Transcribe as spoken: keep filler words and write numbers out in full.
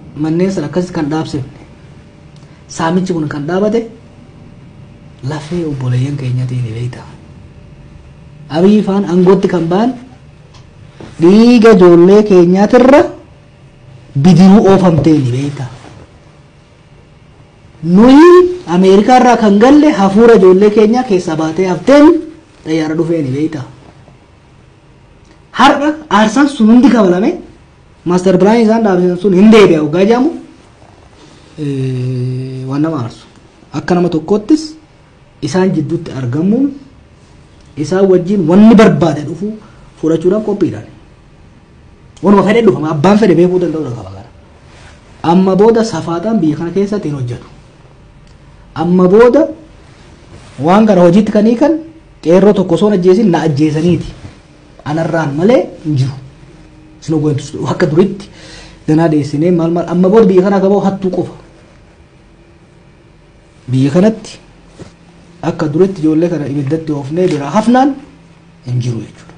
manneen sana akkas kan dhaabsifne saamichi kun kan dhaabate lafee obboleeyyan keenyatiin beekta. Abiyyi faan angootti kan ba'an dhiiga ijoollee keenyaatirra bidiruu oofamteen beekta. Nuyi Ameerikaa irraa kan galle hafuura ijoollee keenya keessa baatee hafteen xayyaara dhufeen beekta. Har'a aarsaan sun hundi kabalame master plan isaan dhaabsisan sun hin deebi'a ugaa jedhamu waan nama aarsu. Akka nama tokkottis isaan jidduutti argamuun isaan wajjin wanni barbaade dhufu fudhachuudhaan qophiidhaan. Wanuma fedhe dhufama abbaan fedhe beekuu danda'udha qaba gara. Amma booda safaadhaan biyya kana keessatti hin hojjetu. Amma booda waan gara hojiitti kan hiikan qeerroo tokko osoo ajjeesin na ajjeesaniiti. Anarraan malee hin jiru. Isin ogoontu akka duritti danaa deessinee maal maal amma booda biyya kana qabaa'u hattuu qofa. Biyya kanatti akka duritti ijoollee kana ibiddatti oofnee biraa hafnaan hin jiru jechuudha.